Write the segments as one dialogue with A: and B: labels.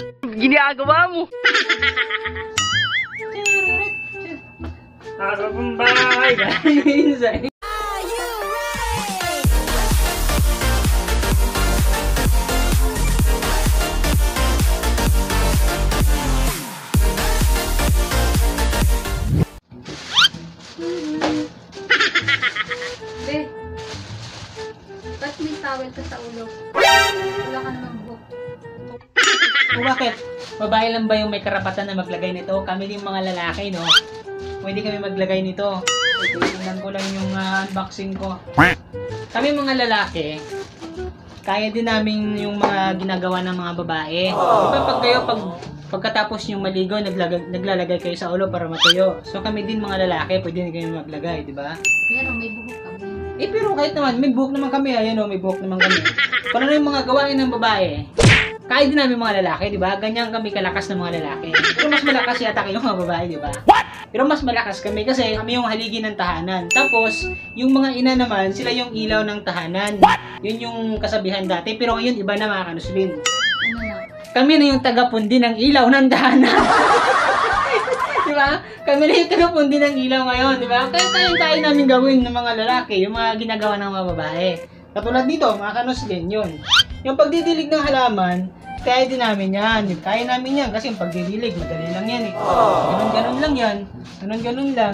A: Ginagawa mo?
B: Araw kong bahay, minsan.
C: Be, ba't may towel ka sa ulo? Wala ka namang buhok.
B: Bakit? Babae lang ba yung may karapatan na maglagay nito? Kami din mga lalaki, no? Pwede kami maglagay nito. Tingnan ko lang yung unboxing ko. Kami mga lalaki, kaya din namin yung mga ginagawa ng mga babae. Diba pag kayo, pagkatapos yung maligo, naglalagay kayo sa ulo para matuyo. So kami din mga lalaki, pwede din kayo maglagay, di ba?
C: Pero may buhok kami.
B: Pero kahit naman, may buhok naman kami. Ayan o, may buhok naman kami. Kung ano yung mga gawain ng babae, kaya din namin mga lalaki, di ba? Ganyan kami kalakas ng mga lalaki. Pero mas malakas yata kayo mga babae, di ba? Pero mas malakas kami kasi kami yung haligi ng tahanan. Tapos, yung mga ina naman, sila yung ilaw ng tahanan. Yun yung kasabihan dati. Pero ngayon, iba na mga kanuslin.
C: Ano na?
B: Kami na yung tagapundi ng ilaw ng tahanan. Di ba? Kami na yung tagapundi ng ilaw ngayon, di ba? Kaya namin gawin ng mga lalaki, yung mga ginagawa ng mga babae. Katulad dito, mga kanuslin, yun. Yung pagdidilig ng halaman, kaya din namin yan. Kaya namin yan kasi yung pagdidilig, madali lang yan eh. Ganun-ganun lang yan. Ganun-ganun lang.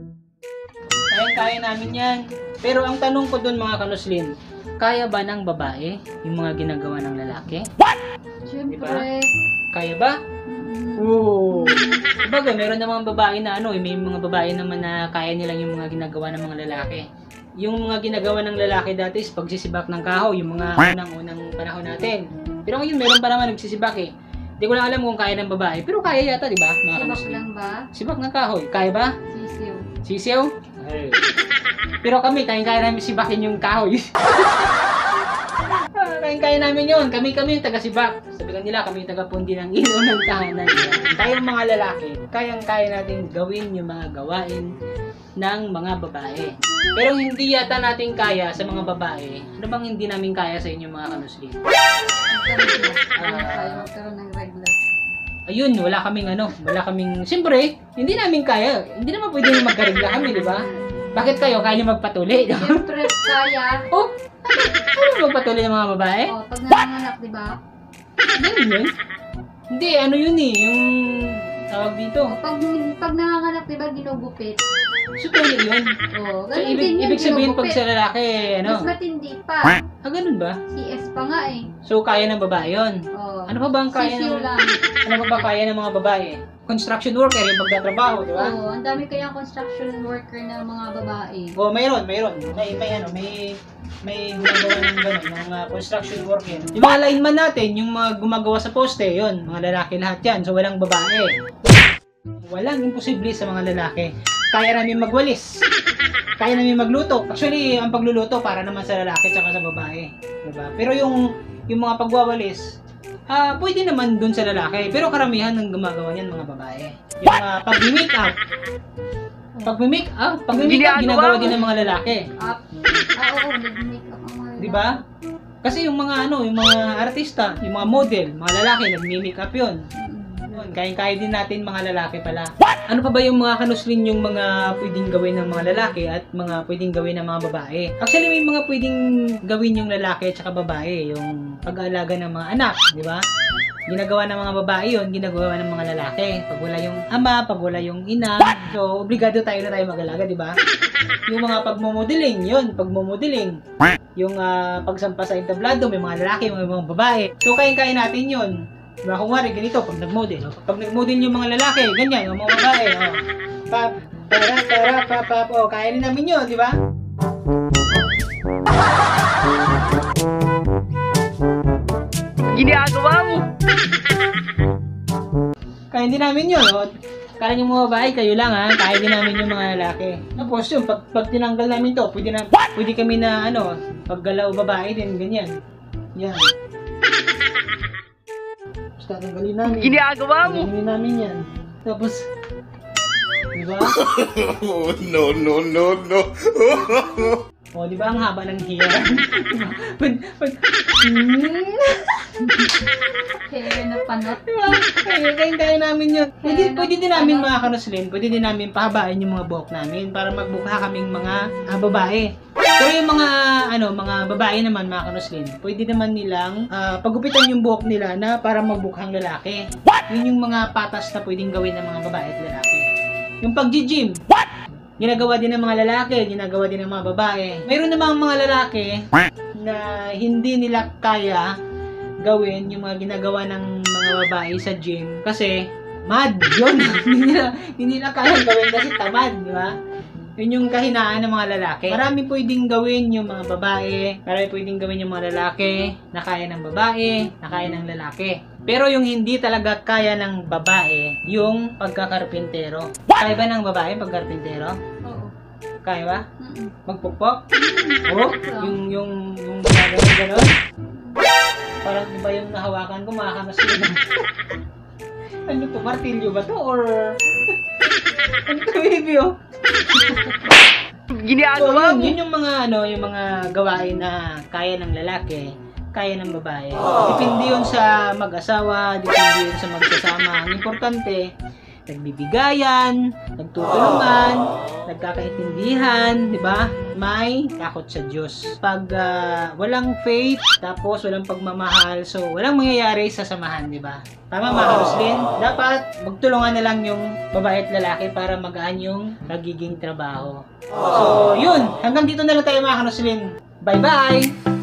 B: Kaya namin yan. Pero ang tanong ko dun mga kanuslin, kaya ba ng babae yung mga ginagawa ng lalaki?
C: Siyempre.
B: Diba? Kaya ba? Oo. Diba meron namang babae na may mga babae naman na kaya nilang yung mga ginagawa ng mga lalaki. Yung mga ginagawa ng lalaki dati is pagsisibak ng kahoy, yung mga unang panahon natin. Pero ngayon meron pa naman nagsisibak eh. Hindi ko lang alam kung kaya ng babae, pero kaya yata, di ba?
C: Sibak lang ba?
B: Sibak ng kahoy. Kaya ba?
C: Sisiw.
B: Sisiw? Ay. Pero kami, kaya namin sibakin yung kahoy. Kaya namin yun. Kami yung taga-sibak. Sabihan nila, kami yung taga-pundi ng ilaw ng tahanan. Tayong mga lalaki, kaya natin gawin yung mga gawain ng mga babae. Pero hindi yata natin kaya sa mga babae. Ano bang hindi namin kaya sa inyo mga kanuslin?
C: Magkaroon ng regla.
B: Ayun, wala kaming, siyempre, hindi namin kaya. Hindi naman pwede na magkaregla kami, di ba? Bakit kayo? Kaya nyo magpatuli?
C: Siyempre, kaya.
B: Oh, ano magpatuli ng mga babae?
C: Oh, pag nanganganak, di ba?
B: Ganun yun? Hindi, ano yun eh, yung tawag dito.
C: Oh, pag nanganganak, di ba, ginugupit?
B: So, tuloy yun.
C: Oh,
B: So,
C: ganun din yun,
B: ibig sabihin pag
C: ginugupit.
B: sa lalaki,
C: Mas matindi pa.
B: ganun ba?
C: CS pa nga eh.
B: So, kaya ng babae yun.
C: Oh.
B: Ano pa ba ang kaya
C: Sisiw
B: ng...
C: lang.
B: Ano pa ba kaya ng mga babae? Construction worker, yung pagtatrabaho, di ba?
C: Oo, ang dami kayang construction worker na mga babae.
B: Oh, mayroon. May gumagawa ng gano'n, mga construction worker. Yung mga lineman natin, yung mga gumagawa sa poste, yun, mga lalaki lahat yan. So, walang babae. Walang imposible sa mga lalaki. Kaya namin magwalis. Kaya namin magluto. Actually, ang pagluluto para naman sa lalaki tsaka sa babae. Diba? Pero yung mga pagwawalis, pwede naman dun sa lalaki. Pero karamihan ng gumagawa niyan mga babae. Yung pag-make up. Pag-make up, ginagawa din ng mga lalaki.
C: Oo, nag-makeup ang mga
B: Diba? Kasi yung mga yung mga artista, yung mga model, mga lalaki, nag-make up yun. Kaya din natin mga lalaki pala. Ano pa ba yung mga kanuslin yung mga pwedeng gawin ng mga lalaki at mga pwedeng gawin ng mga babae? Actually, may mga pwedeng gawin yung lalaki at saka babae. Yung pag-aalaga ng mga anak, di ba? Ginagawa ng mga babae yun, ginagawa ng mga lalaki. Pag wala yung ama, pag wala yung ina, so obligado tayo mag-alaga, di ba? Yung mga pagmomodeling, yun, pagmomodeling. Yung pagsampa sa entablado, may mga lalaki, may mga babae. So, kaya natin yun. Diba, kung wari, ganito, pag nag-model. Pag nag-model yung mga lalaki, ganyan, yung mga babae. Kaya rin namin yun, di ba?
A: Ginagawa mo?
B: Kaya din namin yun. Kala nyo mga babae, kayo lang ha. Kaya din namin yung mga lalaki. Tapos yun, pag tinanggal namin to, pwede kami na, paggalaw babae din, ganyan. Yan. Tatanggalin namin.
A: Ginagawa mo?
B: Tatanggalin namin yan. Tapos, diba?
D: No.
B: O, di ba ang haba ng hair?
C: Kaya na panot.
B: Diba? Kaya namin yun. Pwede din namin mga kanuslin, pwede din namin pahabain yung mga buhok namin para magbukha kaming mga babae. Pero yung mga mga babae naman mga kanuslin, pwede naman nilang pagupitan yung buhok nila na para magbukhang lalaki. Yun yung mga patas na pwedeng gawin ng mga babae at lalaki. Yung pag-gym, ginagawa din ng mga lalaki, ginagawa din ng mga babae. Mayroon namang mga lalaki na hindi nila kaya gawin yung mga ginagawa ng mga babae sa gym kasi mad yun. hindi nila kaya gawin kasi tamad, di ba? Yun yung kahinaan ng mga lalaki. Marami pwedeng gawin yung mga babae, marami pwedeng gawin yung mga lalaki na kaya ng babae, na kaya ng lalaki. Pero yung hindi talaga kaya ng babae, yung pagkakarpintero. Kaya ba ng babae pagkarpintero?
C: Oo.
B: Kaya ba?
C: Mm-mm.
B: Magpukpok? Oo? yung gano'n? Parang iba yung nahawakan ko, makakamas yun. Ano to? Martilyo ba to? Or... ano to, baby, oh?
A: Ginagawa mo.
B: Yun yung mga, yung mga gawain na kaya ng lalaki, kaya ng babae. Depende yun sa mag-asawa, depende yun sa magsasama. Ang importante, nagbibigayan, nagtutulungan, nagkakaintindihan, di ba? May takot sa Diyos. Pag walang faith, tapos walang pagmamahal, so walang mangyayari sa samahan, di ba? Tama mga karuslin? Dapat magtulungan na lang yung babae at lalaki para magaan yung nagiging trabaho. So, yun. Hanggang dito na lang tayo mga karuslin. Bye-bye!